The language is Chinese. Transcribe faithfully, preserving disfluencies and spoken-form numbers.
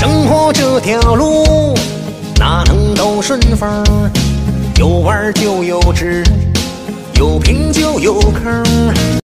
生活这条路哪能都顺风？有弯就有直，有平就有坑。